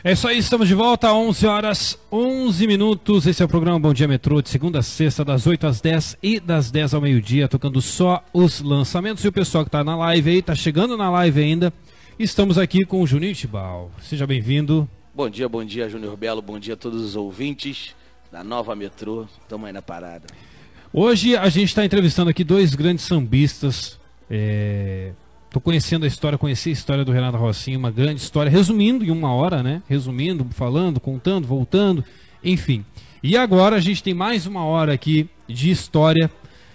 É isso aí, estamos de volta às 11 horas 11 minutos. Esse é o programa Bom Dia Metrô, de segunda a sexta, das 8 às 10 e das 10 ao meio-dia, tocando só os lançamentos. E o pessoal que está na live aí, está chegando na live ainda. Estamos aqui com o Juninho Tibau. Seja bem-vindo. Bom dia, Júnior Belo. Bom dia a todos os ouvintes da Nova Metrô. Estamos aí na parada. Hoje a gente está entrevistando aqui dois grandes sambistas. Tô conhecendo a história, conheci a história do Renato Rossinho, uma grande história, resumindo em uma hora, né? Resumindo, falando, contando, voltando, enfim. E agora a gente tem mais uma hora aqui de história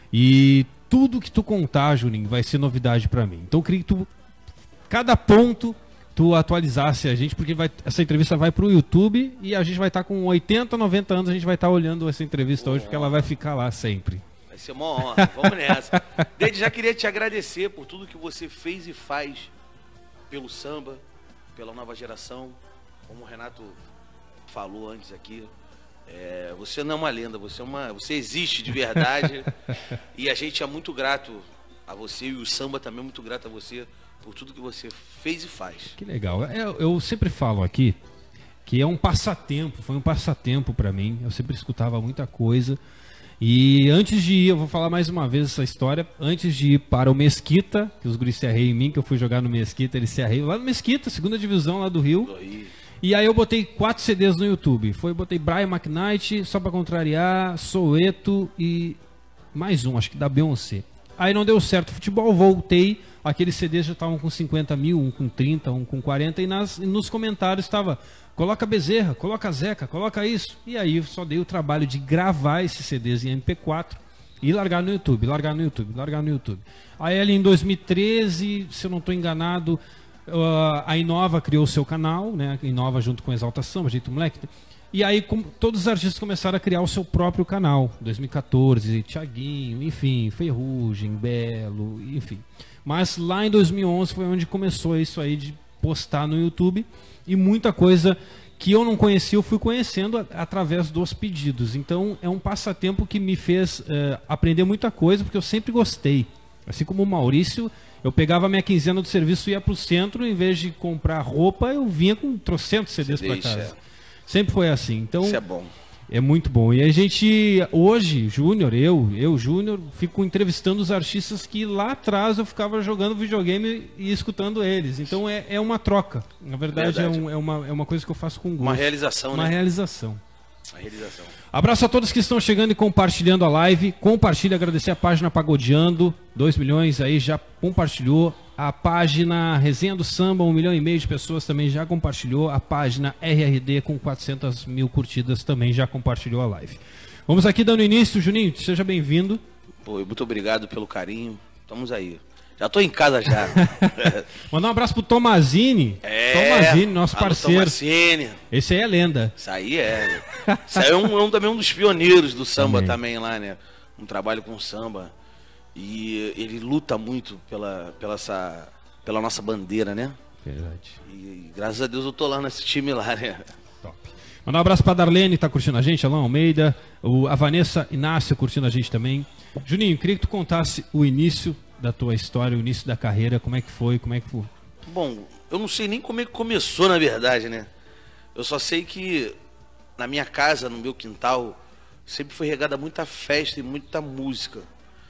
e tudo que tu contar, Juninho, vai ser novidade pra mim. Então eu queria que tu, cada ponto, tu atualizasse a gente, porque essa entrevista vai pro YouTube e a gente vai estar com 80, 90 anos, a gente vai estar olhando essa entrevista hoje, porque ela vai ficar lá sempre. Vai ser uma honra, vamos nessa. Desde já queria te agradecer por tudo que você fez e faz pelo samba, pela nova geração. Como o Renato falou antes aqui, você não é uma lenda, você existe de verdade. E a gente é muito grato a você, e o samba também é muito grato a você por tudo que você fez e faz. Que legal. Eu sempre falo aqui que é um passatempo, foi um passatempo para mim. Eu sempre escutava muita coisa. E antes de ir, eu vou falar mais uma vez essa história, antes de ir para o Mesquita, que os guris se arreiam em mim, que eu fui jogar no Mesquita, eles se arreiam lá no Mesquita, segunda divisão lá do Rio. E aí eu botei 4 CDs no YouTube. Botei Brian McKnight, Só Pra Contrariar, Soweto e mais um, acho que da Beyoncé. Aí não deu certo o futebol, voltei, aqueles CDs já estavam com 50 mil, um com 30, um com 40, e nos comentários estava... Coloca Bezerra, coloca Zeca, coloca isso. E aí eu só dei o trabalho de gravar esses CDs em MP4 e largar no YouTube, largar no YouTube. Aí ali em 2013, se eu não estou enganado, a Inova criou o seu canal, né? A Inova junto com a Exaltação, Jeito Moleque. E aí todos os artistas começaram a criar o seu próprio canal. 2014, Thiaguinho, enfim, Ferrugem, Belo, enfim. Mas lá em 2011 foi onde começou isso aí de postar no YouTube. E muita coisa que eu não conhecia, eu fui conhecendo através dos pedidos. Então é um passatempo que me fez aprender muita coisa, porque eu sempre gostei. Assim como o Maurício, eu pegava a minha quinzena do serviço e ia para o centro, em vez de comprar roupa, eu vinha com trocentos CDs para casa. Sempre foi assim. Então, isso é bom. É muito bom. E a gente, hoje, Júnior, Júnior, fico entrevistando os artistas que lá atrás eu ficava jogando videogame e escutando eles. Então é uma troca. Na verdade, é uma coisa que eu faço com gosto. Uma realização, né? Uma realização. Uma realização. Abraço a todos que estão chegando e compartilhando a live. Compartilhe, agradecer a página Pagodeando. 2 milhões aí já compartilhou. A página Resenha do Samba, 1,5 milhão de pessoas também já compartilhou. A página RRD com 400 mil curtidas também já compartilhou a live. Vamos aqui dando início, Juninho, seja bem-vindo. Muito obrigado pelo carinho. Estamos aí. Já estou em casa já. Mandar um abraço pro Tomazini. Tomazini, nosso parceiro. Tomazini. Esse aí é lenda. Isso aí é. Isso aí é também um dos pioneiros do samba também lá, né? Um trabalho com samba. E ele luta muito pela nossa bandeira, né? Verdade. E graças a Deus eu tô lá nesse time lá, né? Top. Mandar um abraço pra Darlene, tá curtindo a gente, Alain Almeida. A Vanessa Inácio curtindo a gente também. Juninho, queria que tu contasse o início da tua história, o início da carreira, como é que foi? Bom, eu não sei nem como é que começou, na verdade, né? Eu só sei que na minha casa, no meu quintal, sempre foi regada muita festa e muita música.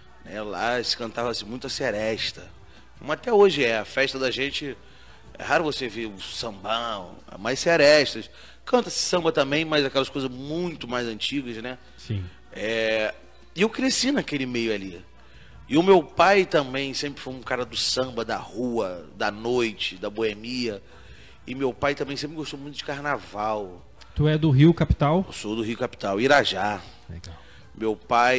Lá se cantava assim, muita seresta. Como até hoje a festa da gente, é raro você ver o sambão, mais serestas. Canta-se samba também, mas aquelas coisas muito mais antigas, né? Sim. E eu cresci naquele meio ali. E o meu pai também sempre foi um cara do samba, da rua, da noite, da boemia. E meu pai também sempre gostou muito de carnaval. Tu é do Rio Capital? Eu sou do Rio Capital, Irajá. Legal. Meu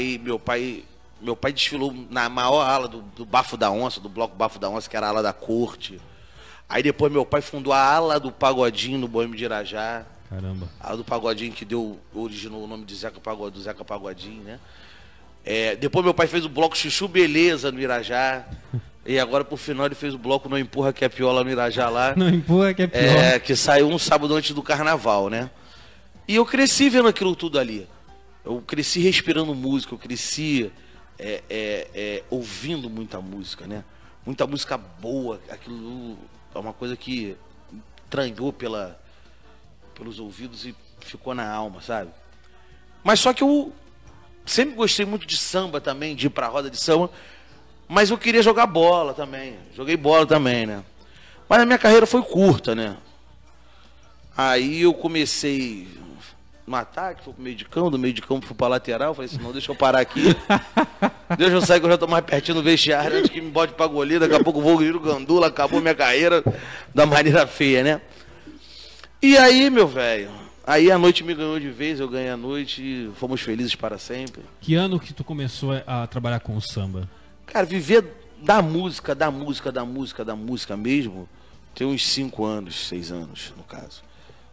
pai desfilou na maior ala do Bafo da Onça, do bloco Bafo da Onça, que era a ala da corte. Aí depois meu pai fundou a ala do Pagodinho no Boêmio de Irajá. Caramba. A ala do Pagodinho que originou o nome de Zeca Pagodinho, né? Depois meu pai fez o bloco Chuchu Beleza no Irajá. E agora por final ele fez o bloco Não Empurra Que É Piola no Irajá lá. Não Empurra Que É Piola. Que saiu um sábado antes do carnaval, né? E eu cresci vendo aquilo tudo ali. Eu cresci respirando música, eu cresci ouvindo muita música, né? Muita música boa, aquilo é uma coisa que entranhou pelos ouvidos e ficou na alma, sabe? Mas só que eu sempre gostei muito de samba também, de ir pra roda de samba, mas eu queria jogar bola também. Joguei bola também, né? Mas a minha carreira foi curta, né? Aí eu comecei no ataque, fui pro meio de campo, do meio de campo fui pra lateral, falei assim, não, deixa eu parar aqui. Deixa eu sair que eu já tô mais pertinho do vestiário, antes que me bote pra goleiro, daqui a pouco eu vou vir o gandula, acabou minha carreira da maneira feia, né? E aí, meu velho, aí a noite me ganhou de vez, eu ganhei a noite e fomos felizes para sempre. Que ano que tu começou a trabalhar com o samba? Cara, viver da música mesmo, tem uns 5 anos, 6 anos, no caso.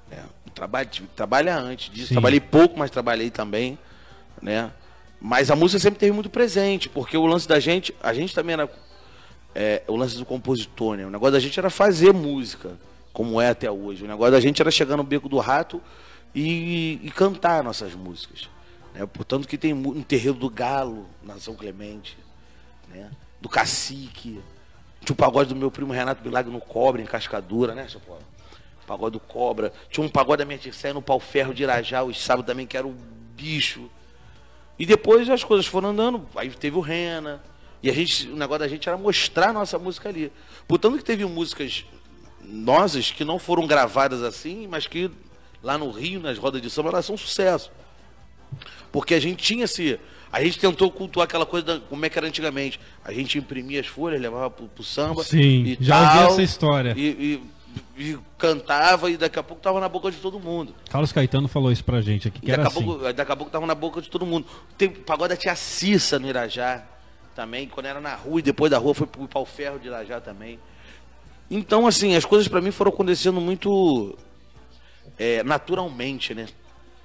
Trabalhar antes disso, Sim. Trabalhei pouco, mas trabalhei também, né? Mas a música sempre teve muito presente, porque o lance da gente, a gente também era o lance do compositor, né? O negócio da gente era fazer música, como é até hoje. O negócio da gente era chegar no Beco do Rato e cantar nossas músicas, né? Portanto que tem um terreiro do Galo, na São Clemente, né? Do Cacique, tinha o pagode do meu primo Renato Bilagre no Cobra, em Cascadura, né, seu Paulo? Pagode do Cobra. Tinha um pagode da minha tia no Pau Ferro de Irajá, os sábados também, que era o bicho. E depois as coisas foram andando, aí teve o Rena. E o negócio da gente era mostrar a nossa música ali. Portanto que teve músicas nossas que não foram gravadas assim, mas que lá no Rio, nas rodas de samba, elas são um sucesso. Porque a gente tinha a gente tentou cultuar aquela coisa como é que era antigamente. A gente imprimia as folhas, levava pro samba. Sim, e já tal, ouvi essa história. E cantava e daqui a pouco tava na boca de todo mundo. Carlos Caetano falou isso pra gente aqui, que era assim. Daqui a pouco tava na boca de todo mundo. Tem pagode da tia Cissa no Irajá também, quando era na rua e depois da rua foi pro Pau Ferro de Irajá também. Então, assim, as coisas pra mim foram acontecendo muito naturalmente, né?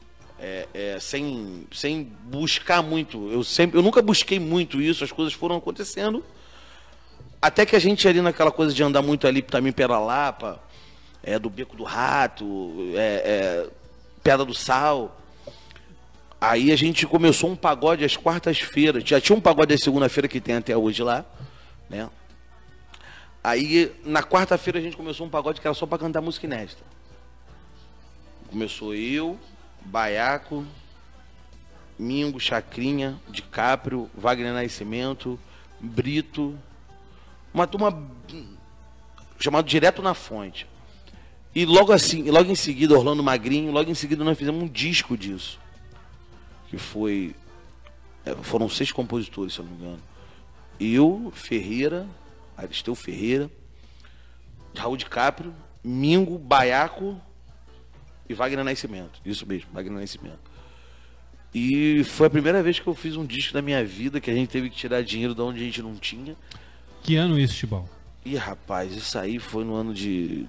Sem buscar muito. Eu nunca busquei muito isso, as coisas foram acontecendo. Até que a gente ali naquela coisa de andar muito ali também pela Lapa, do Beco do Rato, Pedra do Sal. Aí a gente começou um pagode às quartas-feiras. Já tinha um pagode às segunda-feira que tem até hoje lá, né? Aí na quarta-feira a gente começou um pagode que era só para cantar música inédita. Começou eu, Baiaco, Mingo, Chacrinha, DiCaprio, Wagner Nascimento, Brito, uma turma chamada Direto na Fonte. E logo em seguida, Orlando Magrinho, logo em seguida nós fizemos um disco disso. Que foram 6 compositores, se eu não me engano. Eu, Ferreira, Aristeu Ferreira, Raul DiCaprio, Mingo, Baiaco e Wagner Nascimento. Isso mesmo, Wagner Nascimento. E foi a primeira vez que eu fiz um disco da minha vida, que a gente teve que tirar dinheiro de onde a gente não tinha. Que ano isso, Tibau? Ih, rapaz, isso aí foi no ano de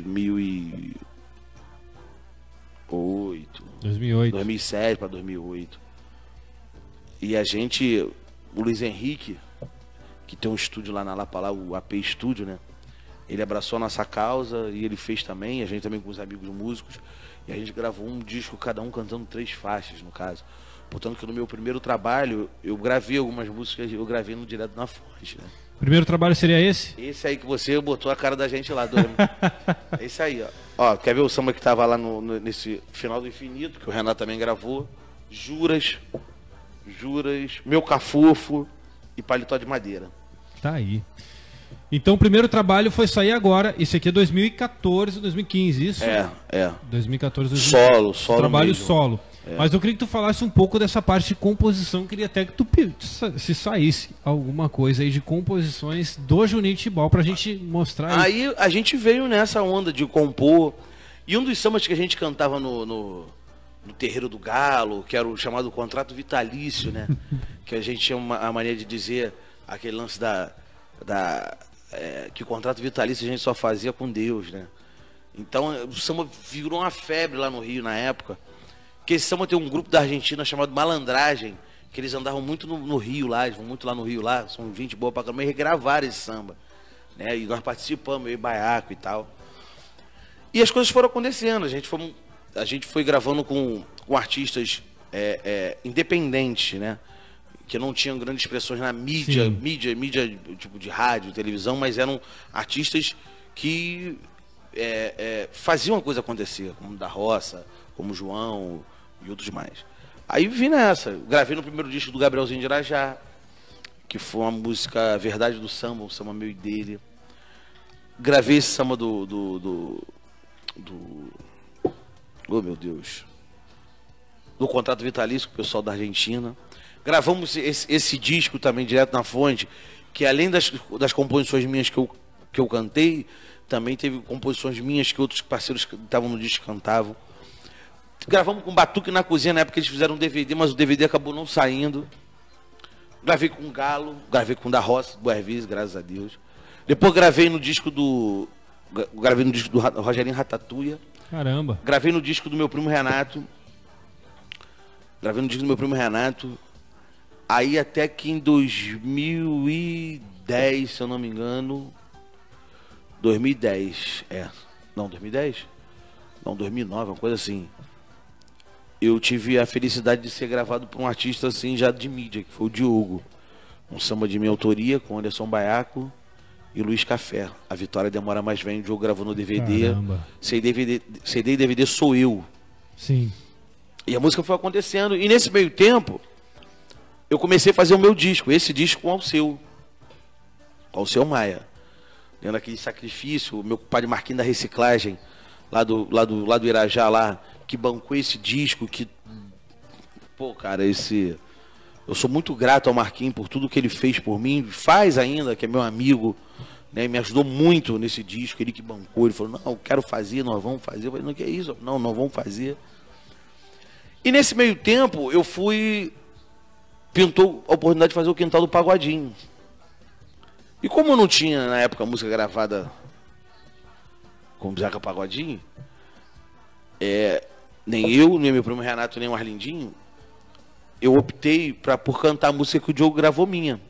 2008. 2007 para 2008. E a gente, o Luiz Henrique, que tem um estúdio lá na Lapa, lá, o AP Estúdio, né? Ele abraçou a nossa causa e ele fez também, a gente também com os amigos músicos. E a gente gravou um disco, cada um cantando 3 faixas, no caso. Portanto que no meu primeiro trabalho, eu gravei algumas músicas, eu gravei no Direto na Fonte, né? Primeiro trabalho seria esse? Esse aí que você botou a cara da gente lá, Dorama. Esse aí, ó. Ó, quer ver o samba que tava lá nesse Final do Infinito, que o Renato também gravou? Juras, Meu Cafofo e Paletó de Madeira. Tá aí. Então o primeiro trabalho foi sair agora. Esse aqui é 2014, 2015, isso? 2014, 2015. Solo trabalho mesmo. Solo. Mas eu queria que tu falasse um pouco dessa parte de composição. Queria até que tu se saísse alguma coisa aí de composições do Juninho Tibau pra gente mostrar. Aí a gente veio nessa onda de compor. E um dos sambas que a gente cantava no Terreiro do Galo, que era o chamado contrato vitalício, né? Que a gente tinha a mania de dizer aquele lance que o contrato vitalício a gente só fazia com Deus, né? Então o samba virou uma febre lá no Rio na época. Porque esse samba tem um grupo da Argentina chamado Malandragem, que eles andavam muito no Rio lá, eles vão muito lá no Rio lá, são gente boa pra caramba, e regravaram esse samba, né? E nós participamos, eu e Baiaco e tal. E as coisas foram acontecendo, a gente foi gravando com artistas independentes, né? Que não tinham grandes expressões na mídia tipo de rádio, televisão, mas eram artistas que faziam a coisa acontecer, como Da Roça, como João e outros mais. Aí vim nessa, gravei no primeiro disco do Gabrielzinho de Irajá, que foi uma música Verdade do Samba, um samba meu e dele. Gravei esse samba oh meu Deus, do Contrato Vitalício com o pessoal da Argentina. Gravamos esse disco também direto na fonte, que além das composições minhas que eu cantei, também teve composições minhas que outros parceiros que estavam no disco cantavam. Gravamos com Batuque na Cozinha, na época eles fizeram um DVD, mas o DVD acabou não saindo. Gravei com Galo, gravei com Da Roça, Boas Vezes, graças a Deus. Depois gravei no disco do Rogerinho Ratatouille. Caramba. Gravei no disco do meu primo Renato. Aí até que em 2010, se eu não me engano. 2010, Não, 2010? Não, 2009, uma coisa assim. Eu tive a felicidade de ser gravado por um artista assim já de mídia, que foi o Diogo. Um samba de minha autoria com Anderson Baiaco e Luiz Café. A Vitória Demora Mais Vem, o Diogo gravou no DVD. Caramba. CD e DVD Sou Eu. Sim. E a música foi acontecendo. E nesse meio tempo, eu comecei a fazer o meu disco. Esse disco com o Alceu Maia. Dentro daquele sacrifício, o meu compadre Marquinhos da Reciclagem, lá do Irajá, lá, que bancou esse disco, pô, cara, eu sou muito grato ao Marquinhos por tudo que ele fez por mim, faz ainda, que é meu amigo, né, me ajudou muito nesse disco, ele que bancou, ele falou, não, eu quero fazer, nós vamos fazer. Eu falei, não, que é isso? Não, nós vamos fazer. E nesse meio tempo, pintou a oportunidade de fazer o Quintal do Pagodinho. E como eu não tinha, na época, música gravada com o Zeca Pagodinho, nem eu, nem meu primo Renato, nem o Arlindinho, eu optei por cantar a música que o Diogo gravou minha.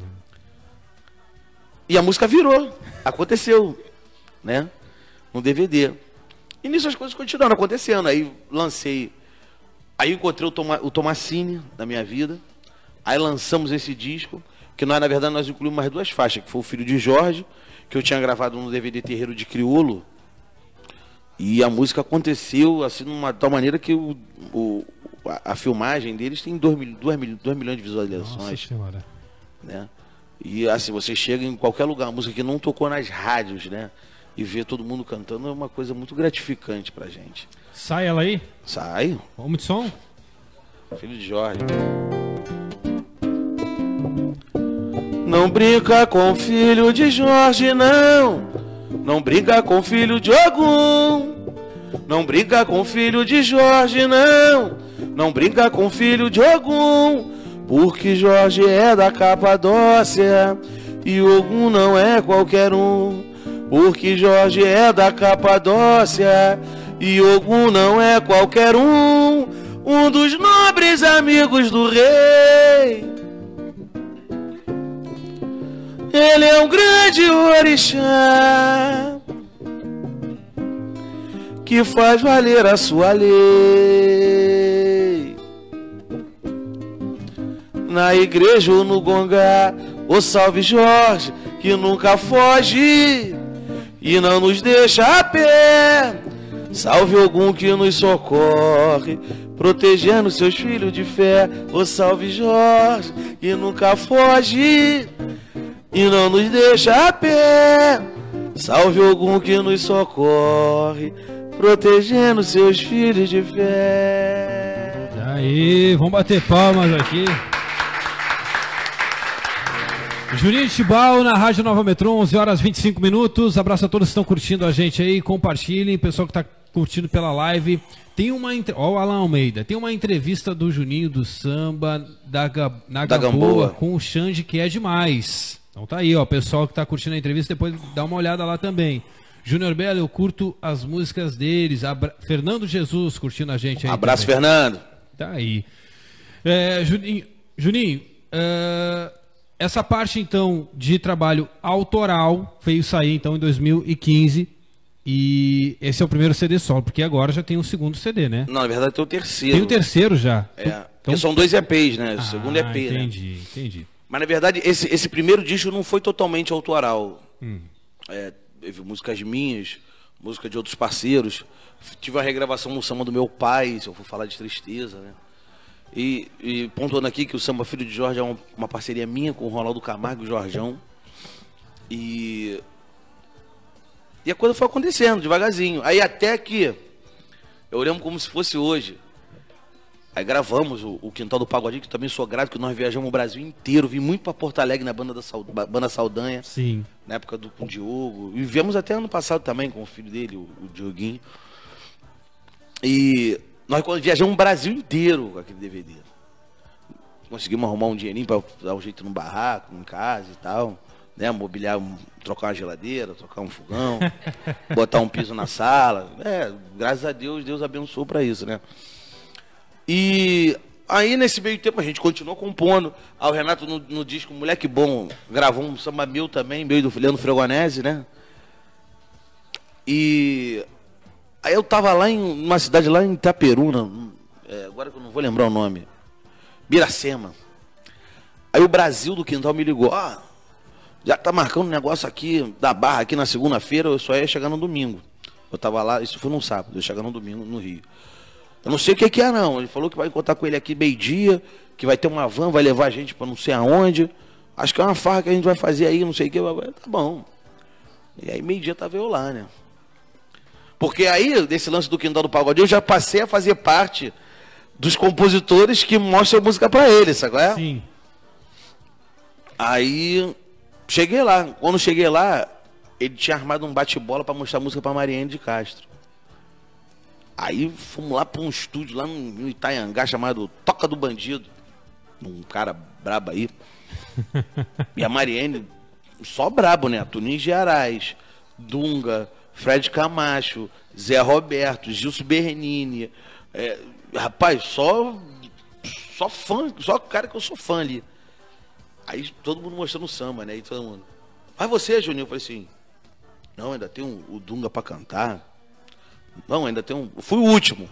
E a música virou, aconteceu, né, no DVD. E nisso as coisas continuaram acontecendo. Aí encontrei o Tomassini na minha vida. Aí lançamos esse disco, que na verdade nós incluímos mais duas faixas, que foi o Filho de Jorge, que eu tinha gravado no DVD Terreiro de Crioulo. E a música aconteceu assim de uma tal maneira que a filmagem deles tem 2 milhões de visualizações. Nossa Senhora. Né? E assim, você chega em qualquer lugar, a música que não tocou nas rádios, né? E ver todo mundo cantando é uma coisa muito gratificante pra gente. Sai ela aí? Sai. Vamos de som? Filho de Jorge. Não brinca com o filho de Jorge, não. Não brinca com o filho de Ogum. Não brinca com o filho de Jorge, não. Não brinca com o filho de Ogum. Porque Jorge é da Capadócia e Ogum não é qualquer um. Porque Jorge é da Capadócia e Ogum não é qualquer um. Um dos nobres amigos do rei. Ele é um grande orixá que faz valer a sua lei. Na igreja ou no gongá, o salve Jorge, que nunca foge e não nos deixa a pé. Salve Ogum que nos socorre, protegendo seus filhos de fé. O salve Jorge, que nunca foge e não nos deixa a pé. Salve Ogum que nos socorre, protegendo seus filhos de fé. Aí, vamos bater palmas aqui. Juninho Tibau na Rádio Nova Metron, 11h25. Abraço a todos que estão curtindo a gente aí, compartilhem, pessoal que está curtindo pela live. Tem uma ó, o Alan Almeida, tem uma entrevista do Juninho do Samba na Gamboa com o Xande, que é demais. Então tá aí, ó, pessoal que tá curtindo a entrevista, depois dá uma olhada lá também. Júnior Belo, eu curto as músicas deles. Fernando Jesus curtindo a gente aí. Abraço, também. Fernando. Tá aí. Juninho, essa parte então de trabalho autoral veio sair então em 2015 e esse é o primeiro CD solo, porque agora já tem um segundo CD, né? Não, na verdade tem o terceiro. Tem o terceiro já. Então... Porque são 2 EPs, né? O segundo EP, entendi, né? Entendi. Mas na verdade esse primeiro disco não foi totalmente autoral. Teve músicas minhas música de outros parceiros. Tive uma regravação no samba do meu pai, se eu for falar de tristeza, né? E pontuando aqui que o Samba Filho de Jorge é uma parceria minha com o Ronaldo Camargo e o Jorjão. E a coisa foi acontecendo devagarzinho. Aí até que eu lembro como se fosse hoje. Aí gravamos o Quintal do Pagodinho, que também sou grato, que nós viajamos o Brasil inteiro. Vim muito pra Porto Alegre na banda Saldanha. Sim. Na época com o Diogo. E viemos até ano passado também com o filho dele, o Dioguinho. E nós viajamos o Brasil inteiro com aquele DVD. Conseguimos arrumar um dinheirinho pra dar um jeito no barraco, em casa e tal. Né? Mobiliar, trocar uma geladeira, trocar um fogão, botar um piso na sala. Graças a Deus, Deus abençoou pra isso, né? E aí, nesse meio tempo, a gente continuou compondo. O Renato, no disco Moleque Bom, gravou um samba meu também, meio do Leandro Fregonese, né? E aí eu tava lá em uma cidade lá em Itaperuna, agora que eu não vou lembrar o nome, Biracema. Aí o Brasil do Quintal me ligou, já tá marcando um negócio aqui da Barra, aqui na segunda-feira, eu só ia chegar no domingo. Eu tava lá, isso foi num sábado, eu ia chegar no domingo no Rio. Eu não sei o que é não, ele falou que vai encontrar com ele aqui meio-dia, que vai ter uma van, vai levar a gente pra não sei aonde. Acho que é uma farra que a gente vai fazer aí, não sei o que, tá bom. E aí meio-dia tava eu lá, né? Porque aí, desse lance do Quintal do Pagodinho, eu já passei a fazer parte dos compositores que mostram a música pra ele, sabe qual é? Sim. Aí, cheguei lá. Quando cheguei lá, ele tinha armado um bate-bola pra mostrar a música pra Mariane de Castro. Aí fomos lá pra um estúdio lá no Itaiangá chamado Toca do Bandido. Um cara brabo aí. E a Mariane, só brabo, né? Tunis de Arais, Dunga, Fred Camacho, Zé Roberto, Gilson Bernini. Rapaz, só fã, só cara que eu sou fã ali. Aí todo mundo mostrando samba, né? E todo mundo. Vai você, Juninho. Eu falei assim, não, ainda tem o Dunga pra cantar. Não, ainda tem um... Fui o último.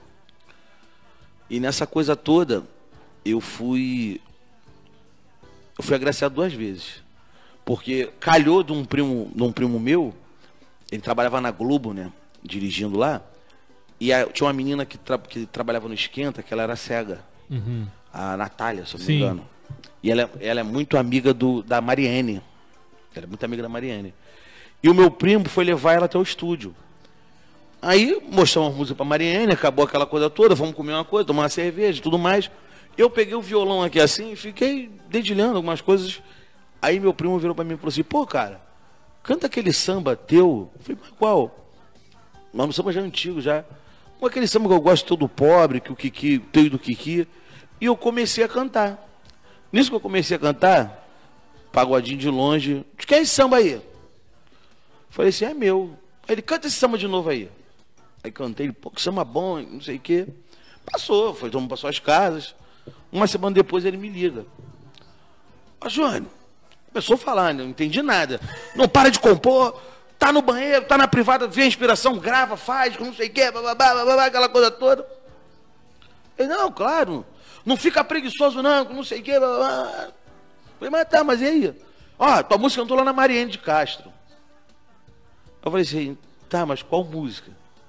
E nessa coisa toda, eu fui agraciado 2 vezes. Porque calhou de um primo meu, ele trabalhava na Globo, né? Dirigindo lá. E tinha uma menina que trabalhava no Esquenta, que ela era cega. Uhum. A Natália, se eu não me engano. E ela é muito amiga da Mariane. Ela é muito amiga da Mariane. E o meu primo foi levar ela até o estúdio. Aí mostramos uma música pra Mariane, acabou aquela coisa toda, fomos comer uma coisa, tomar uma cerveja e tudo mais. Eu peguei o violão aqui assim e fiquei dedilhando algumas coisas. Aí meu primo virou pra mim e falou assim, pô, cara, canta aquele samba teu. Eu falei, mas qual? Mas no samba já antigo, já. Com aquele samba que eu gosto todo pobre, que o Kiki, teu e do Kiki. E eu comecei a cantar. Nisso que eu comecei a cantar, pagodinho de longe, de quem é esse samba aí? Eu falei assim, é meu. Aí ele, canta esse samba de novo aí. Aí cantei, pô, que samba bom, não sei o quê. Passou, todo mundo passou as casas. Uma semana depois ele me liga. Jônio, começou a falar, não entendi nada. Não para de compor, tá no banheiro, tá na privada, vê a inspiração, grava, faz, não sei o quê, bababá, aquela coisa toda. Ele, não, claro, não fica preguiçoso não sei o quê, bababá. Falei, mas tá, mas e aí? Tua música cantou lá na Mariane de Castro. Eu falei assim, tá, mas qual música?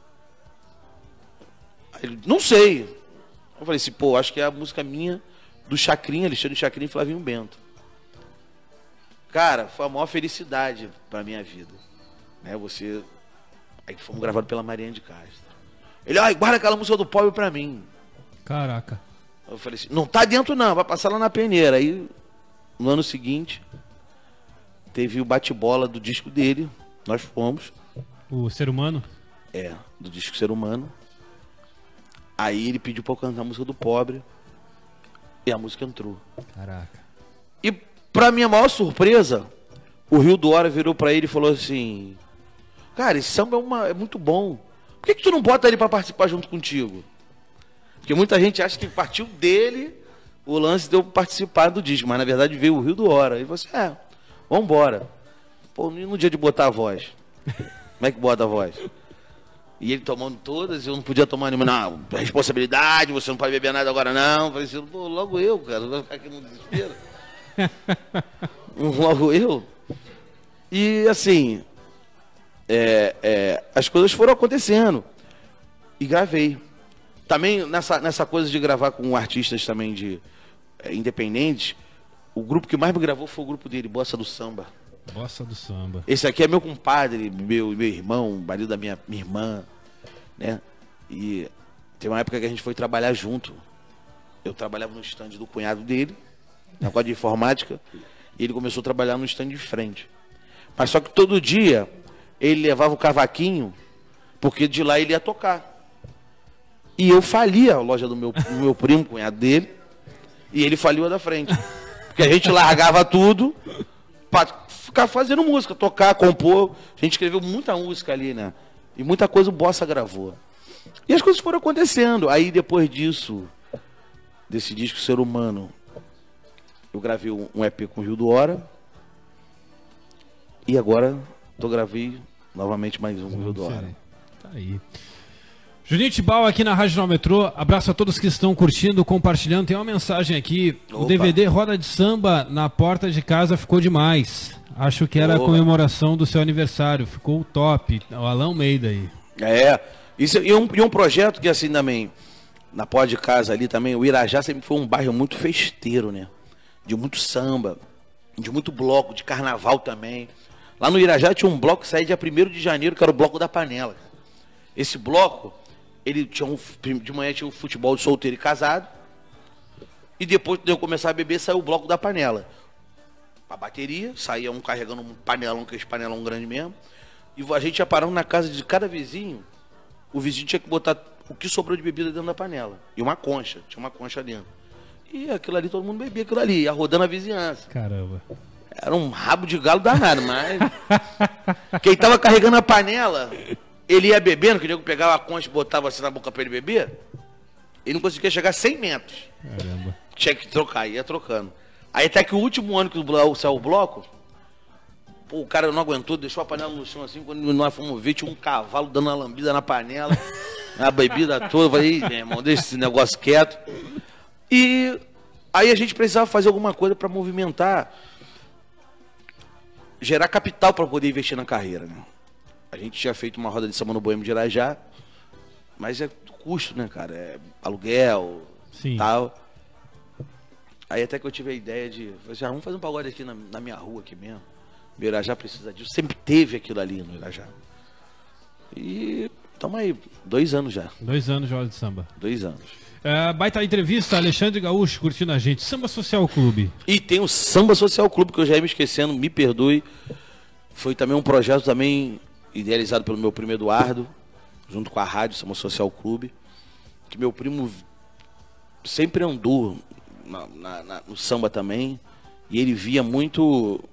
Aí ele, não sei. Eu falei assim, pô, acho que é a música minha do Chacrinha, Alexandre Chacrinha e Flavinho Bento. Cara, foi a maior felicidade pra minha vida. Né, Aí fomos gravados pela Mariane de Castro. Ele, guarda aquela música do pobre pra mim. Caraca. Eu falei assim, não tá dentro não, vai passar lá na peneira. Aí, no ano seguinte, teve o bate-bola do disco dele. Nós fomos. O Ser Humano? Do disco Ser Humano. Aí ele pediu pra eu cantar a música do pobre. E a música entrou. Caraca. E pra minha maior surpresa, o Rio do Hora virou pra ele e falou assim, cara, esse samba é muito bom. Por que tu não bota ele pra participar junto contigo? Porque muita gente acha que partiu dele o lance de eu participar do disco. Mas na verdade veio o Rio do Hora. E você, vambora. Pô, no dia de botar a voz. Como é que bota a voz? E ele tomando todas, eu não podia tomar nenhuma. Não, responsabilidade, você não pode beber nada agora não. Eu falei assim, pô, logo eu, cara, vou ficar aqui no desespero. Logo eu. E assim, as coisas foram acontecendo. E gravei. Também nessa coisa de gravar com artistas também independentes, o grupo que mais me gravou foi o grupo dele, Bossa do Samba. Bossa do Samba. Esse aqui é meu compadre, meu irmão, marido da minha irmã, né? E tem uma época que a gente foi trabalhar junto. Eu trabalhava no stand do cunhado dele, na quadra de informática, e ele começou a trabalhar no stand de frente. Mas só que todo dia ele levava o cavaquinho, porque de lá ele ia tocar. E eu falia a loja do meu primo, cunhado dele, e ele faliu a da frente. Porque a gente largava tudo para ficar fazendo música, tocar, compor. A gente escreveu muita música ali, né? E muita coisa o Bossa gravou. E as coisas foram acontecendo. Aí depois disso, desse disco Ser Humano, eu gravei um EP com o Rio do Hora. E agora gravei novamente mais um com o Rio do Hora. Tá aí. Juninho Tibau aqui na Rádio Metrô. Abraço a todos que estão curtindo, compartilhando. Tem uma mensagem aqui. Opa. O DVD Roda de Samba na porta de casa ficou demais. Acho que era a comemoração do seu aniversário. Ficou top. O Alan Almeida aí. Isso, e um projeto que assim também, na porta de casa ali também, o Irajá sempre foi um bairro muito festeiro, né? De muito samba, de muito bloco, de carnaval também. Lá no Irajá tinha um bloco que saía dia 1º de janeiro, que era o Bloco da Panela. Esse bloco, ele tinha de manhã tinha um futebol de solteiro e casado. E depois de eu começar a beber, saiu o Bloco da Panela. A bateria, saía um carregando um panelão, que é esse panelão grande mesmo. E a gente ia parando na casa de cada vizinho. O vizinho tinha que botar o que sobrou de bebida dentro da panela. E uma concha, tinha uma concha dentro. E aquilo ali, todo mundo bebia aquilo ali, ia rodando a vizinhança. Caramba. Era um rabo de galo danado, mas... Quem tava carregando a panela, ele ia bebendo, que o nego pegava a concha e botava assim na boca pra ele beber, ele não conseguia chegar a 100 metros. Caramba. Tinha que trocar, ia trocando. Aí até que o último ano que saiu o bloco, pô, o cara não aguentou, deixou a panela no chão assim, quando nós fomos ver, tinha um cavalo dando uma lambida na panela, a bebida toda. Eu falei, meu irmão, deixa esse negócio quieto. E aí a gente precisava fazer alguma coisa para movimentar, gerar capital para poder investir na carreira, né? A gente tinha feito uma roda de samba no Boêmio de Irajá, mas é custo, né, cara? É aluguel, sim, tal. Aí até que eu tive a ideia de, vamos fazer um pagode aqui na minha rua aqui mesmo. O Irajá precisa disso. Sempre teve aquilo ali no Irajá. E estamos aí, 2 anos já. 2 anos de roda de samba. 2 anos. Baita entrevista, Alexandre Gaúcho curtindo a gente. Samba Social Clube. E tem o Samba Social Clube, que eu já ia me esquecendo, me perdoe. Foi também um projeto também idealizado pelo meu primo Eduardo, junto com a rádio Samba Social Clube, que meu primo sempre andou no samba também, e ele via muito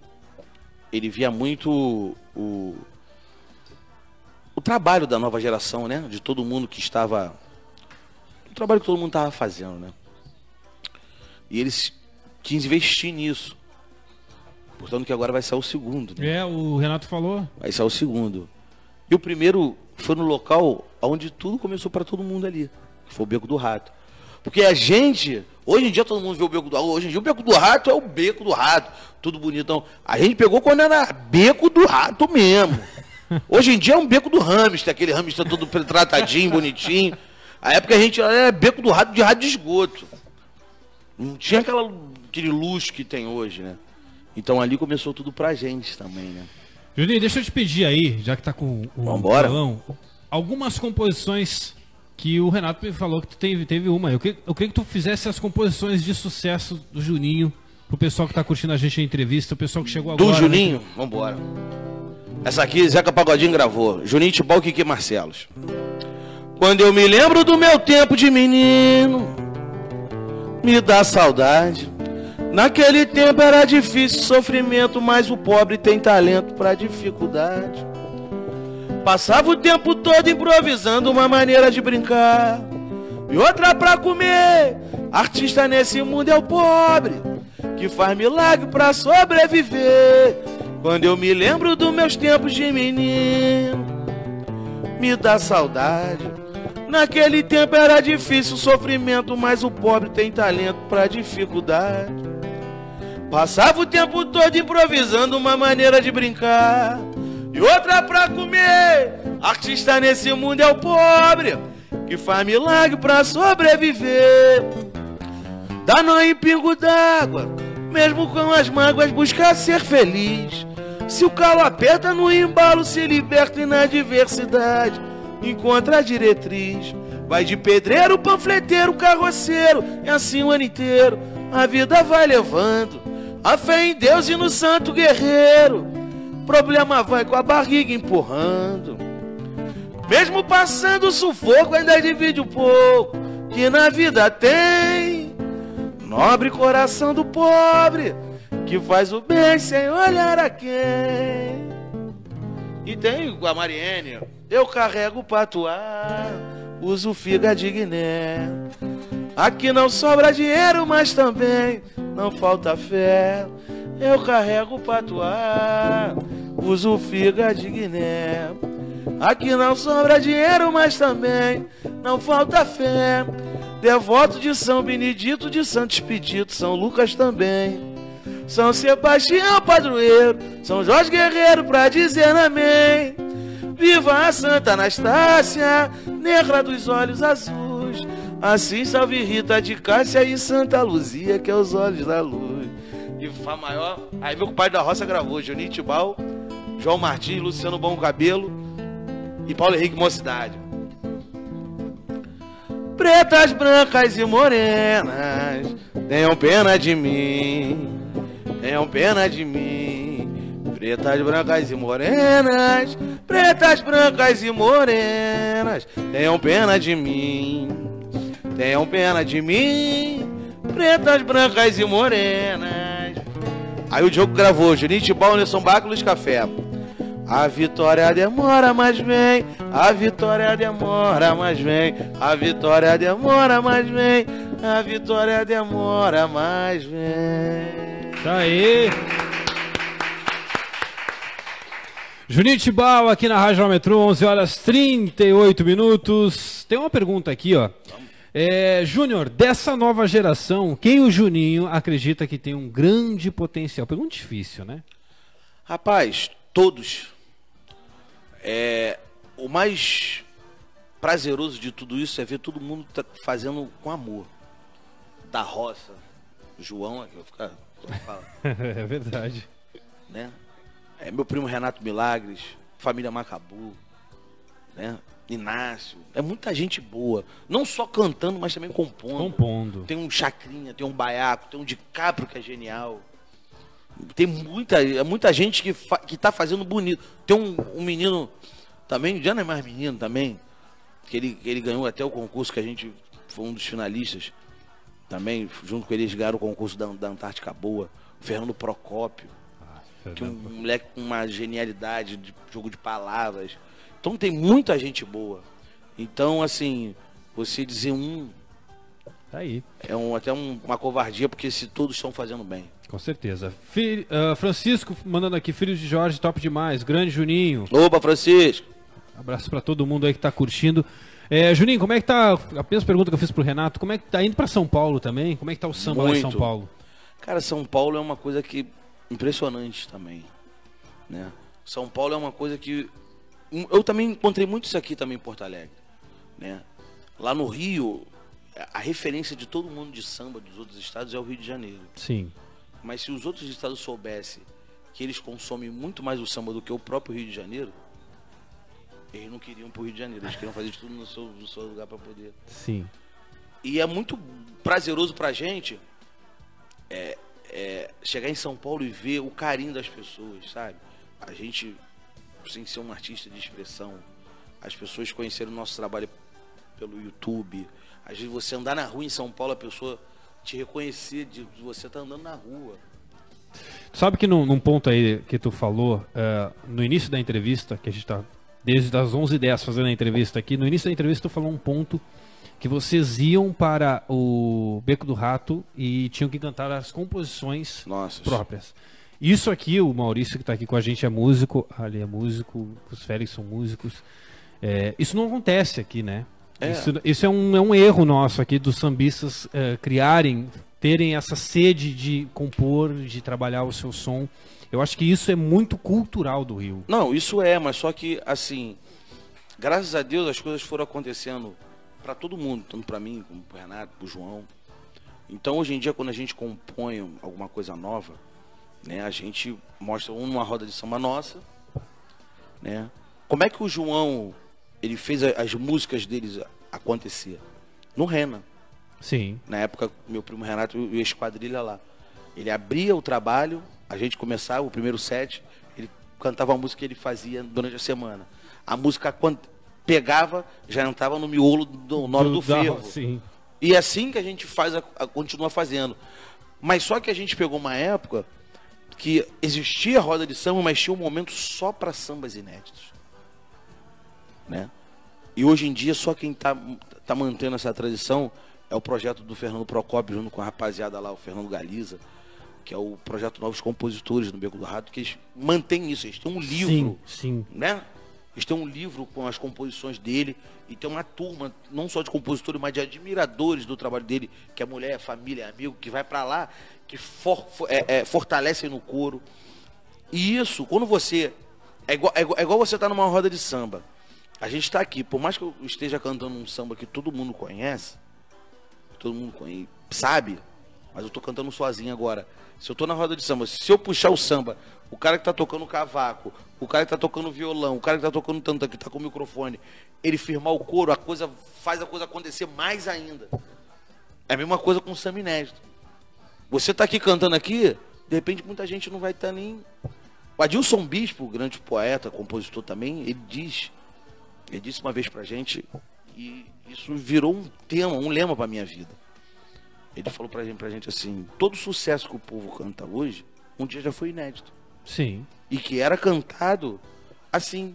o trabalho da nova geração, né? De todo mundo que estava... O trabalho que todo mundo estava fazendo, né? E eles quis investir nisso. Portanto que agora vai sair o segundo, né? O Renato falou. Vai sair o segundo. E o primeiro foi no local onde tudo começou para todo mundo ali, que foi o Beco do Rato. Porque a gente... Hoje em dia todo mundo vê o Beco do Rato. Hoje em dia o Beco do Rato é o Beco do Rato. Tudo bonitão. A gente pegou quando era Beco do Rato mesmo. Hoje em dia é um Beco do hamster. Aquele hamster todo tratadinho, bonitinho. A época a gente era Beco do Rato de esgoto. Não tinha aquele luxo que tem hoje, né? Então ali começou tudo pra gente também, né? Juninho, deixa eu te pedir aí, já que tá com o violão, algumas composições que o Renato me falou que tu teve uma. Eu queria que tu fizesse as composições de sucesso do Juninho, pro pessoal que tá curtindo a gente a entrevista, o pessoal que chegou agora. Do Juninho? Né? Vambora. Essa aqui, Zeca Pagodinho gravou. Juninho Tibau e Kiki Marcelos. Quando eu me lembro do meu tempo de menino, me dá saudade. Naquele tempo era difícil, sofrimento, mas o pobre tem talento pra dificuldade. Passava o tempo todo improvisando uma maneira de brincar e outra pra comer. Artista nesse mundo é o pobre que faz milagre pra sobreviver. Quando eu me lembro dos meus tempos de menino, me dá saudade. Naquele tempo era difícil, sofrimento, mas o pobre tem talento pra dificuldade. Passava o tempo todo improvisando uma maneira de brincar e outra pra comer. Artista nesse mundo é o pobre que faz milagre pra sobreviver. Dá nó em pingo d'água, mesmo com as mágoas busca ser feliz. Se o calo aperta no embalo, se liberta e na diversidade encontra a diretriz. Vai de pedreiro, panfleteiro, carroceiro, é assim o ano inteiro, a vida vai levando. A fé em Deus e no santo guerreiro, problema vai com a barriga empurrando. Mesmo passando sufoco, ainda divide um pouco que na vida tem. Nobre coração do pobre que faz o bem sem olhar a quem. E tem a Mariene, eu carrego pra atuar, uso figa de Guiné. Aqui não sobra dinheiro, mas também não falta fé. Eu carrego pra atuar, uso figa de Guiné. Aqui não sobra dinheiro, mas também não falta fé. Devoto de São Benedito, de Santo Expedito, São Lucas também. São Sebastião padroeiro, São Jorge guerreiro pra dizer amém. Viva a Santa Anastácia, negra dos olhos azuis. Assim salve Rita de Cássia e Santa Luzia, que é os olhos da luz. E Fá maior, aí meu pai da roça gravou Juninho Tibau, João Martins, Luciano Bom Cabelo e Paulo Henrique Mocidade. Pretas, brancas e morenas, tenham pena de mim, tenham pena de mim. Pretas, brancas e morenas, pretas, brancas e morenas, tenham pena de mim, tenham pena de mim. Pretas, brancas e morenas. Aí o Diogo gravou Juninho Tibau, Nelson Baco, Luiz Café. A vitória demora, mas vem. A vitória demora, mas vem. A vitória demora, mas vem. A vitória demora, mas vem. Tá aí. Juninho Tibau aqui na Rádio Metrô, 11 horas 38 minutos. Tem uma pergunta aqui, ó. Júnior, dessa nova geração, quem o Juninho acredita que tem um grande potencial? Pergunta difícil, né? Rapaz, todos. O mais prazeroso de tudo isso é ver todo mundo fazendo com amor. Da roça, João, aqui eu vou ficar. É verdade. Né? Meu primo Renato Milagres, família Macabu, né? Inácio, é muita gente boa, não só cantando, mas também compondo. Tem um Chacrinha, tem um Baiaco, tem um DiCaprio que é genial. Tem muita gente que tá fazendo bonito. Tem um menino também, já não é mais menino também, que ele ganhou até o concurso, que a gente foi um dos finalistas também, junto com eles ganharam o concurso da Antártica Boa, o Fernando Procópio, que é um moleque com uma genialidade de jogo de palavras. Então tem muita gente boa. Então, assim, você dizer tá aí. Até uma covardia, porque se todos estão fazendo bem. Com certeza. Francisco mandando aqui, filhos de Jorge, top demais. Grande Juninho. Opa, Francisco. Abraço pra todo mundo aí que tá curtindo. Juninho, como é que tá? A mesma pergunta que eu fiz pro Renato, como é que tá indo pra São Paulo também? Como é que tá o samba lá em São Paulo? Cara, São Paulo é uma coisa que impressionante também, né? São Paulo é uma coisa que eu também encontrei muito isso aqui também em Porto Alegre, né? Lá no Rio, a referência de todo mundo de samba dos outros estados é o Rio de Janeiro. Sim. Mas se os outros estados soubessem que eles consomem muito mais o samba do que o próprio Rio de Janeiro, eles não queriam pro Rio de Janeiro, eles queriam fazer tudo no seu lugar para poder. Sim. E é muito prazeroso pra gente chegar em São Paulo e ver o carinho das pessoas, sabe? A gente, sem ser um artista de expressão, as pessoas conheceram o nosso trabalho pelo YouTube. Às vezes você andar na rua em São Paulo, a pessoa te reconhecer de você tá andando na rua. Sabe que num ponto aí que tu falou, no início da entrevista, que a gente tá desde as 11h10 fazendo a entrevista aqui, no início da entrevista tu falou um ponto que vocês iam para o Beco do Rato e tinham que cantar as composições próprias. Isso aqui, o Maurício que está aqui com a gente é músico, ali é músico, os Félix são músicos. Isso não acontece aqui, né? Isso é um erro nosso aqui dos sambistas terem essa sede de compor, de trabalhar o seu som Eu acho que isso é muito cultural do Rio. Não, isso é, mas só que, assim, graças a Deus as coisas foram acontecendo para todo mundo, tanto para mim, como pro Renato, pro João. Então, hoje em dia, quando a gente compõe alguma coisa nova, né, a gente mostra uma roda de samba nossa, né? Como é que o João, ele fez as músicas deles acontecer? No Rena. Sim. Na época, meu primo Renato e o Esquadrilha lá. Ele abria o trabalho, a gente começava o primeiro set, ele cantava a música que ele fazia durante a semana. A música, quando pegava, já entrava no miolo na hora do fervo. Sim. E é assim que a gente continua fazendo. Mas só que a gente pegou uma época que existia a roda de samba, mas tinha um momento só para sambas inéditos, né? E hoje em dia só quem tá mantendo essa tradição é o projeto do Fernando Procópio, junto com a rapaziada lá, o Fernando Galiza, que é o projeto Novos Compositores no Beco do Rato, que eles mantêm isso. Eles têm um livro, sim, né? Eles têm um livro com as composições dele e tem uma turma, não só de compositores, mas de admiradores do trabalho dele, que é mulher, família, amigo, que vai para lá, que fortalecem no coro. E isso, quando você... É igual você tá numa roda de samba. A gente está aqui, por mais que eu esteja cantando um samba que todo mundo conhece, sabe, mas eu tô cantando sozinho agora. Se eu tô na roda de samba, se eu puxar o samba, o cara que tá tocando cavaco, o cara que tá tocando violão, o cara que tá tocando tanto que tá com o microfone, ele firmar o coro, faz a coisa acontecer mais ainda. É a mesma coisa com o samba inédito. Você tá aqui cantando aqui, de repente muita gente não vai estar nem... O Adilson Bispo, o grande poeta, compositor também, ele disse uma vez pra gente, e isso virou um tema, um lema pra minha vida. Ele falou pra gente assim: todo sucesso que o povo canta hoje, um dia já foi inédito. Sim. E que era cantado assim.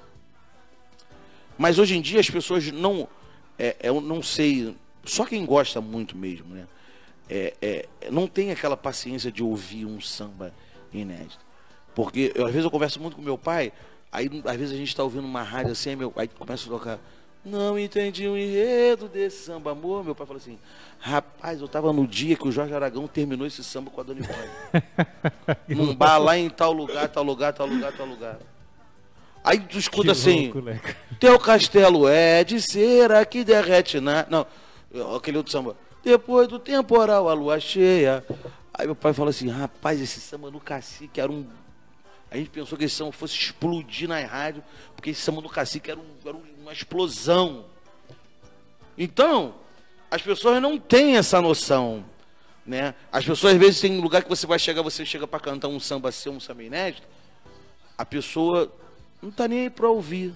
Mas hoje em dia as pessoas não... eu não sei, só quem gosta muito mesmo, né? Não tem aquela paciência de ouvir um samba inédito. Porque às vezes eu converso muito com meu pai, aí às vezes a gente está ouvindo uma rádio assim, aí começa a tocar: não entendi o enredo desse samba, amor. Meu pai falou assim: rapaz, eu tava no dia que o Jorge Aragão terminou esse samba com a Dona Ivone. Num bar lá em tal lugar, tal lugar, tal lugar, tal lugar. Aí tu escuta assim: louco, né? Teu castelo é de cera que derrete na... Não, aquele outro samba: depois do temporal, a lua cheia. Aí meu pai falou assim: rapaz, esse samba no Cacique era um... A gente pensou que esse samba fosse explodir na rádio, porque esse samba no Cacique era uma explosão. Então, as pessoas não têm essa noção, né? As pessoas, às vezes, tem um lugar que você chega para cantar um samba seu, um samba inédito, a pessoa não tá nem aí para ouvir.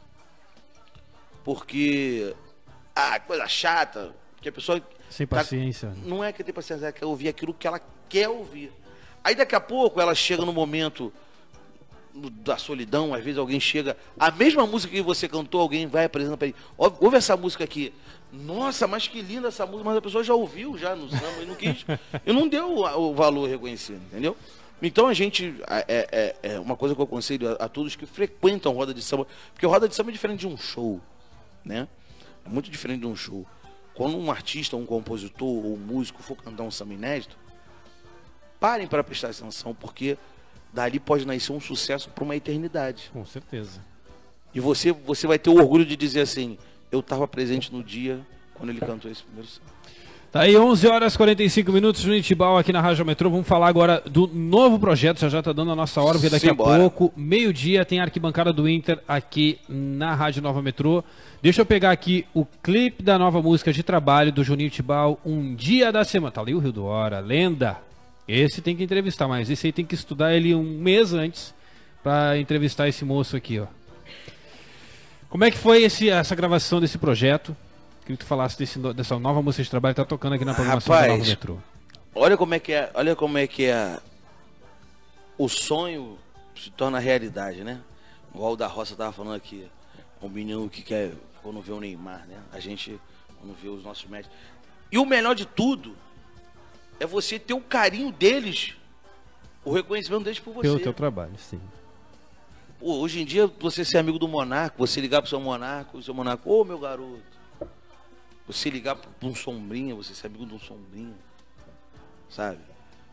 Porque, coisa chata, que a pessoa... Sem paciência. Não é que tem paciência, ela quer ouvir aquilo que ela quer ouvir. Aí daqui a pouco ela chega no momento da solidão, às vezes alguém chega, a mesma música que você cantou, alguém vai apresentar para ele: ouve essa música aqui. Nossa, mas que linda essa música, mas a pessoa já ouviu já no samba e não quis, e não deu o valor reconhecido, entendeu? Então a gente, uma coisa que eu aconselho a todos que frequentam roda de samba, porque roda de samba é diferente de um show, né? É muito diferente de um show. Quando um artista, um compositor ou um músico for cantar um samba inédito, parem para prestar atenção, porque dali pode nascer um sucesso para uma eternidade. Com certeza. E você vai ter o orgulho de dizer assim: eu estava presente no dia quando ele cantou esse primeiro samba. Tá aí, 11 horas e 45 minutos, Juninho Tibau aqui na Rádio Metrô. Vamos falar agora do novo projeto, já tá dando a nossa hora, porque daqui a pouco, meio-dia, tem a arquibancada do Inter aqui na Rádio Nova Metrô. Deixa eu pegar aqui o clipe da nova música de trabalho do Juninho Tibau, Um Dia da Semana. Tá ali o Rio do Hora, lenda. Esse tem que entrevistar, mas esse aí tem que estudar ele um mês antes para entrevistar esse moço aqui, ó. Como é que foi essa gravação desse projeto? Queria que tu falasse dessa nova música de trabalho que tá tocando aqui na programação da Nova Metrô. Olha como é que o sonho se torna realidade, né? Igual o da Roça tava falando aqui, um menino que quer, quando vê o Neymar, né? A gente, quando vê os nossos médicos. E o melhor de tudo é você ter o carinho deles, o reconhecimento deles por você. Pelo teu trabalho, sim. Pô, hoje em dia, você ser amigo do Monarco, você ligar pro seu Monarco, ô meu garoto. Você ligar para um Sombrinha, você ser amigo de um Sombrinha, sabe?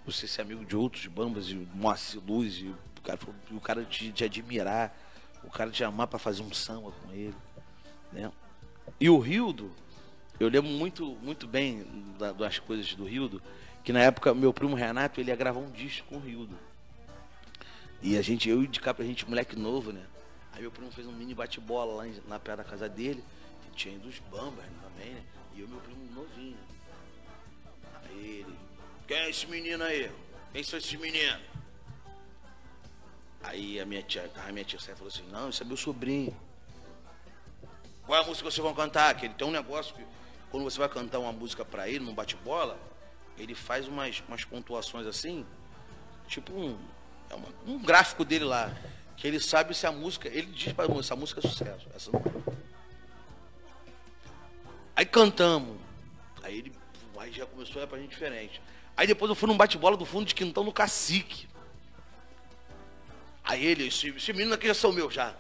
você ser amigo de outros bambas, e Moacir Luz, e o cara te admirar, o cara te amar pra fazer um samba com ele, né? E o Rildo, eu lembro muito bem das coisas do Rildo, que na época meu primo Renato, ele ia gravar um disco com o Rildo. E eu e de cá pra gente, moleque novo, né? Aí meu primo fez um mini bate-bola lá na perto da casa dele, que tinha ido os bambas também, né? E eu e meu primo novinho. Aí ele, quem é esse menino aí? Quem são esses meninos? Aí a minha tia falou assim, não, esse é meu sobrinho. Qual é a música que vocês vão cantar? Que ele tem um negócio que, quando você vai cantar uma música pra ele, num bate-bola, ele faz umas pontuações assim, tipo um gráfico dele lá, que ele sabe se a música, ele diz pra essa música é sucesso, essa não é. Aí cantamos, aí já começou a olhar pra gente diferente. Aí depois eu fui num bate-bola do fundo de quintal no Cacique. Aí ele, esse menino aqui já são meus já.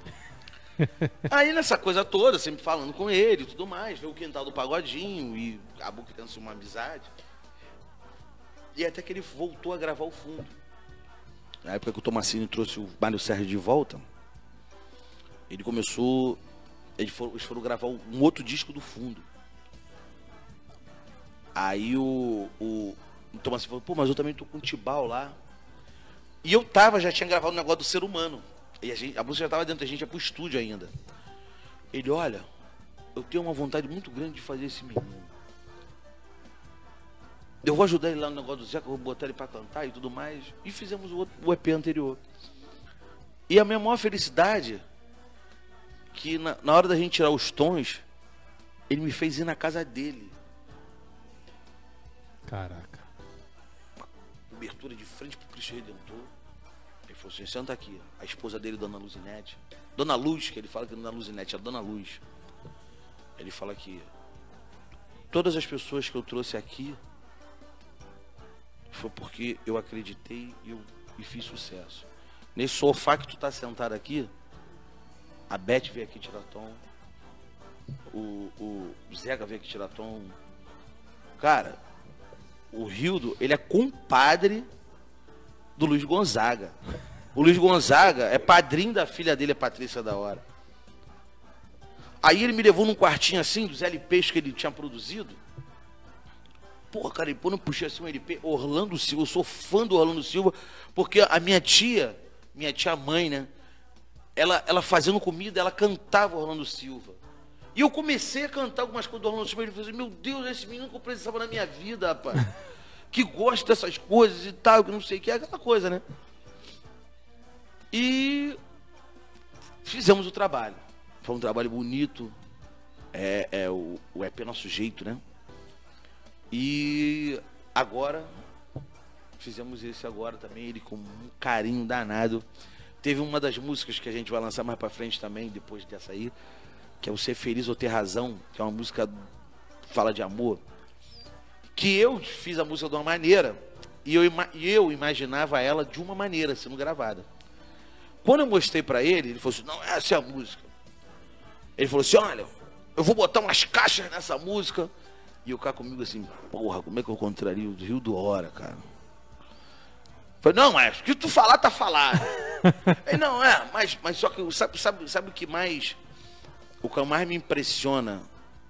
Aí nessa coisa toda, sempre falando com ele e tudo mais, veio o quintal do Pagodinho e acabou criando-se uma amizade. E até que ele voltou a gravar o fundo. Na época que o Tomassini trouxe o Mário Sérgio de volta, ele começou, eles foram gravar um outro disco do fundo. Aí o Tomassini falou, pô, mas eu também tô com o Tibau lá. E eu já tinha gravado um negócio do Ser Humano. E a música já tava dentro, a gente ia pro estúdio ainda. Ele, olha, eu tenho uma vontade muito grande de fazer esse menino. Eu vou ajudar ele lá no negócio do Zeca, eu vou botar ele pra cantar e tudo mais. E fizemos o EP anterior. E a minha maior felicidade, que na hora da gente tirar os tons, ele me fez ir na casa dele. Caraca. Uma cobertura de frente pro Cristo Redentor. Ele falou assim, senta aqui. A esposa dele, Dona Luzinete. Dona Luz, que ele fala que não é Dona Luzinete, é Dona Luz. Ele fala que todas as pessoas que eu trouxe aqui foi porque eu acreditei e fiz sucesso. Nesse sofá que tu tá sentado aqui, a Beth veio aqui tirar tom, o Zeca veio aqui tirar tom. Cara, o Rildo, ele é compadre do Luiz Gonzaga. O Luiz Gonzaga é padrinho da filha dele, a Patrícia da Hora. Aí ele me levou num quartinho assim, dos LPs que ele tinha produzido. Porra, cara, e quando eu puxei assim um LP, Orlando Silva, eu sou fã do Orlando Silva, porque a minha tia mãe, né, ela fazendo comida, ela cantava Orlando Silva. E eu comecei a cantar algumas coisas do Orlando Silva, ele falou assim, meu Deus, esse menino que eu precisava na minha vida, rapaz, que gosta dessas coisas e tal, que não sei o que, é aquela coisa, né. E fizemos o trabalho. Foi um trabalho bonito, o EP Nosso Jeito, né. E agora, fizemos esse agora também, ele com um carinho danado. Teve uma das músicas que a gente vai lançar mais pra frente também, depois dessa aí, que é o Ser Feliz ou Ter Razão, que é uma música que fala de amor. Que eu fiz a música de uma maneira, e eu imaginava ela de uma maneira, sendo gravada. Quando eu mostrei pra ele, ele falou assim, não, essa é a música. Ele falou assim, olha, eu vou botar umas caixas nessa música. E o cara comigo assim, porra, como é que eu contrario o Rildo Hora, cara? Falei, não, o que tu falar, tá falado. Ele, não, mas só que sabe o que mais me impressiona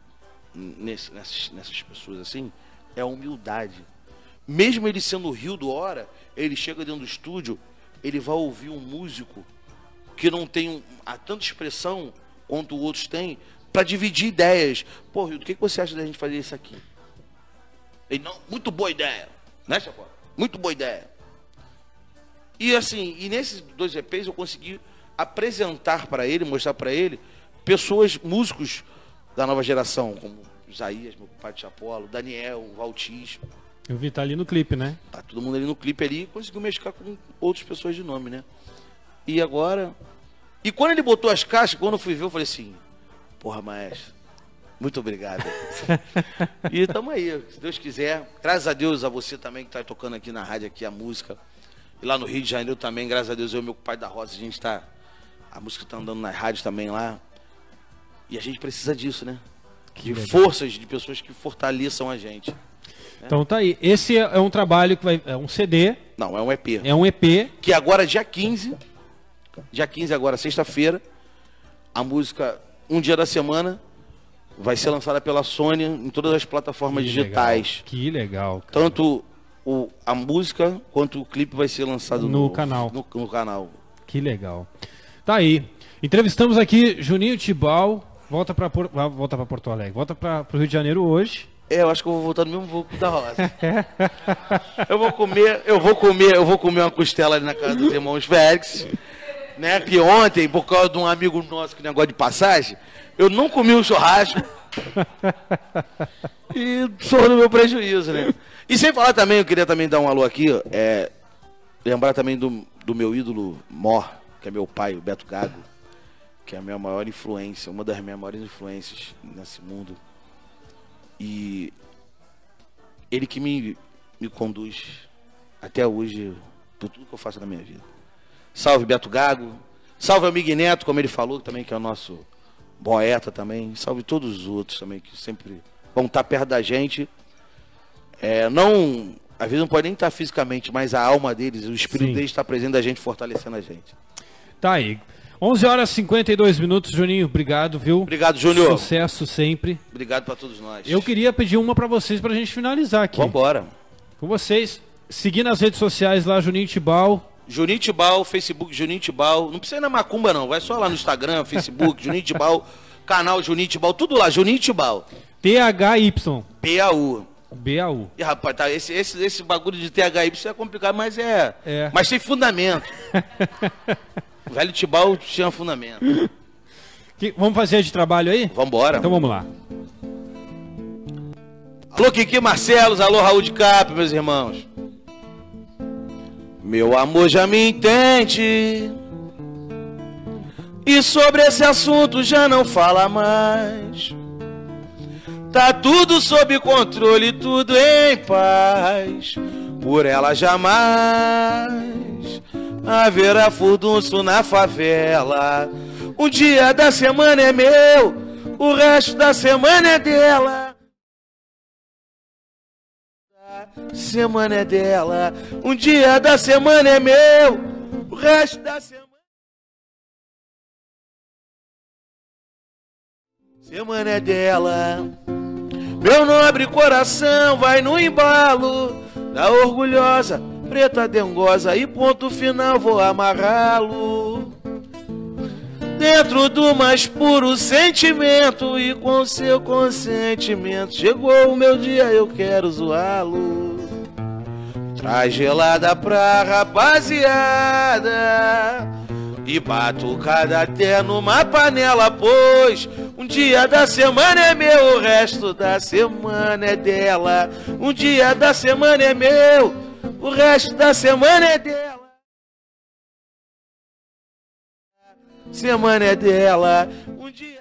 nessas pessoas assim? É a humildade. Mesmo ele sendo o Rildo Hora, ele chega dentro do estúdio, ele vai ouvir um músico que não tem a tanta expressão quanto outros têm, para dividir ideias. Pô, Rildo, o que você acha da gente fazer isso aqui? Ele, não, muito boa ideia. Né, Chapó? Muito boa ideia. E assim, e nesses 2 EPs eu consegui apresentar para ele, mostrar para ele, pessoas, músicos da nova geração, como Isaías, meu pai de Chapolo, Daniel, Valtis. Eu vi, tá ali no clipe, né? Tá todo mundo ali no clipe ali, e conseguiu mesclar com outras pessoas de nome, né? E agora... E quando ele botou as caixas, quando eu fui ver, eu falei assim... Porra, maestro, muito obrigado. E estamos aí, se Deus quiser. Graças a Deus a você também que está tocando aqui na rádio aqui a música. E lá no Rio de Janeiro também, graças a Deus, eu e meu pai da Rosa, a gente tá... A música está andando nas rádios também lá. E a gente precisa disso, né? De forças, de pessoas que fortaleçam a gente. Então tá aí. Esse é um trabalho que vai... É um CD. Não, é um EP. É um EP. Que agora, dia 15 agora, sexta-feira, a música Um Dia da Semana vai ser lançada pela Sony em todas as plataformas digitais. Que legal, cara. Tanto a música quanto o clipe vai ser lançado no canal. No canal. Que legal. Tá aí. Entrevistamos aqui Juninho Tibau. Volta pra Porto Alegre. Volta pro Rio de Janeiro hoje. Eu acho que eu vou voltar no mesmo voo da Rosa. eu vou comer uma costela ali na casa dos irmãos Félix, né? Que ontem, por causa de um amigo nosso que negócio de passagem, eu não comi um churrasco. E sou no meu prejuízo, né? E sem falar também, eu queria também dar um alô aqui, lembrar também do meu ídolo mor, que é meu pai, o Beto Gago, que é a minha maior influência, uma das minhas maiores influências nesse mundo. E ele que me conduz até hoje por tudo que eu faço na minha vida. Salve Beto Gago, salve amigo Neto, como ele falou também, que é o nosso poeta também. Salve todos os outros também, que sempre vão estar perto da gente. Às vezes não pode nem estar fisicamente, mas a alma deles, o espírito deles está presente da gente, fortalecendo a gente. Tá aí. 11 horas e 52 minutos, Juninho. Obrigado, viu? Obrigado, Júnior. Sucesso sempre. Obrigado para todos nós. Eu queria pedir uma para vocês, pra gente finalizar aqui. Vambora. Com vocês, seguir nas redes sociais lá, Juninho Tibau. Juninho Tibau, Facebook Juninho Tibau. Não precisa ir na macumba, não. Vai só lá no Instagram, Facebook, Juninho Tibau, canal Juninho Tibau, tudo lá, Juninho Tibau. THY. PAU. BAU. E rapaz, tá, esse bagulho de THY é complicado, mas mas tem fundamento. O velho Tibau tinha fundamento. Vamos fazer de trabalho aí? Vambora. Então vamos lá. Alô, Kiki Marcelos, alô, Raul de Cap, meus irmãos. Meu amor já me entende, e sobre esse assunto já não fala mais. Tá tudo sob controle, tudo em paz. Por ela jamais haverá furdunço na favela. Um dia da semana é meu, o resto da semana é dela. Semana é dela. Um dia da semana é meu, o resto da semana é dela. Meu nobre coração vai no embalo da orgulhosa preta dengosa, e ponto final vou amarrá-lo dentro do mais puro sentimento, e com seu consentimento chegou o meu dia, eu quero zoá-lo. Traz gelada pra rapaziada e batucada até numa panela, pois um dia da semana é meu, o resto da semana é dela. Um dia da semana é meu, o resto da semana é dela. Semana é dela. Um dia.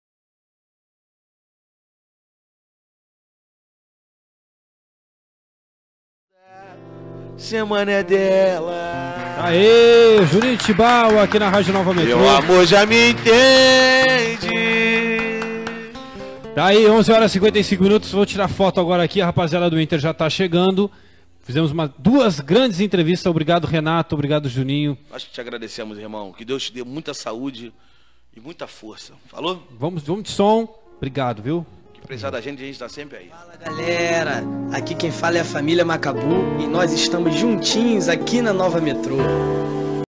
Semana é dela. Aê, Juninho Tibau aqui na Rádio Nova Metrô. Meu amor já me entende. Tá aí, 11 horas e 55 minutos. Vou tirar foto agora aqui. A rapaziada do Inter já tá chegando. Fizemos duas grandes entrevistas. Obrigado, Renato. Obrigado, Juninho. Nós que te agradecemos, irmão. Que Deus te dê muita saúde e muita força. Falou? Vamos de som. Obrigado, viu? Que precisar da gente, a gente tá sempre aí. Fala, galera. Aqui quem fala é a família Macabu e nós estamos juntinhos aqui na Nova Metrô.